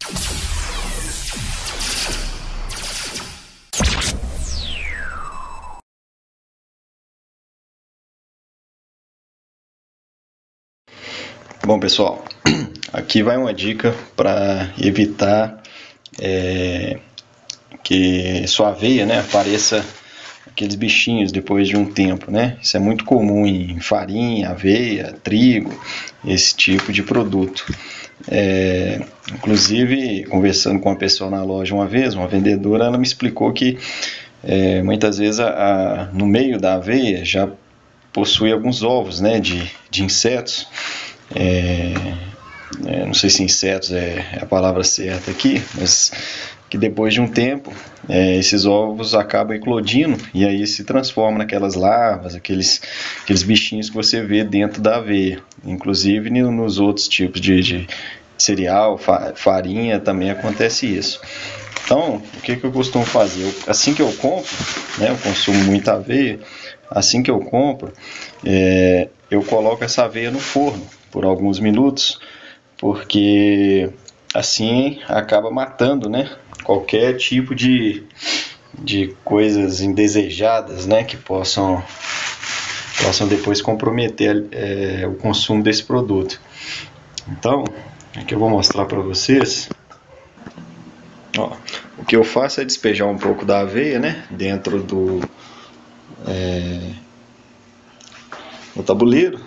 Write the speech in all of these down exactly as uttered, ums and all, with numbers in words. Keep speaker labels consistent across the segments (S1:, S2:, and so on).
S1: Bom, pessoal, aqui vai uma dica para evitar é, que sua aveia, né, apareça aqueles bichinhos depois de um tempo, né? Isso é muito comum em farinha, aveia, trigo, esse tipo de produto. É, inclusive, conversando com uma pessoa na loja uma vez, uma vendedora, ela me explicou que é, muitas vezes a, a, no meio da aveia já possui alguns ovos, né, de, de insetos. É, é, não sei se insetos é a palavra certa aqui, mas que depois de um tempo é, esses ovos acabam eclodindo e aí se transformam naquelas larvas, aqueles, aqueles bichinhos que você vê dentro da aveia. Inclusive nos outros tipos de, de cereal, farinha, também acontece isso. Então, o que, que eu costumo fazer? Eu, assim que eu compro, né, eu consumo muita aveia, assim que eu compro, é, eu coloco essa aveia no forno por alguns minutos, porque assim acaba matando, né, qualquer tipo de, de coisas indesejadas, né, que possam, possam depois comprometer é, o consumo desse produto. Então, aqui eu vou mostrar para vocês. Ó, o que eu faço é despejar um pouco da aveia, né, dentro do, é, no tabuleiro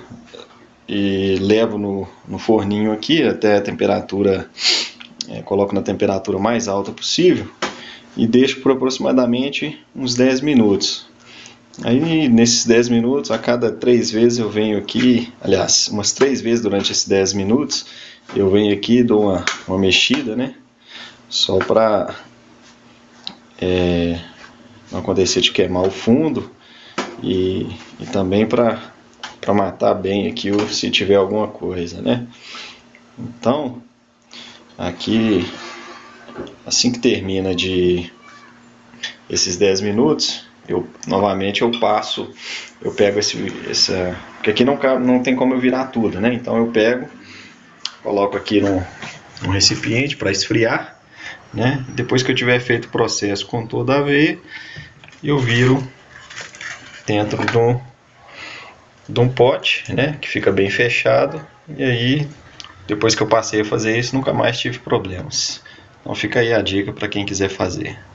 S1: e levo no, no forninho aqui até a temperatura, é, coloco na temperatura mais alta possível e deixo por aproximadamente uns dez minutos. Aí nesses dez minutos, a cada três vezes eu venho aqui, aliás, umas três vezes durante esses dez minutos, eu venho aqui e dou uma, uma mexida, né? Só para é, não acontecer de queimar o fundo e, e também para para matar bem aqui se tiver alguma coisa, né? Então, aqui, assim que termina de esses dez minutos, eu novamente eu passo, eu pego esse, essa, porque aqui não, não tem como eu virar tudo, né? Então eu pego, coloco aqui num, num recipiente para esfriar, né? Depois que eu tiver feito o processo com toda a aveia, eu viro dentro de um, de um pote, né? Que fica bem fechado, e aí depois que eu passei a fazer isso, nunca mais tive problemas. Então fica aí a dica para quem quiser fazer.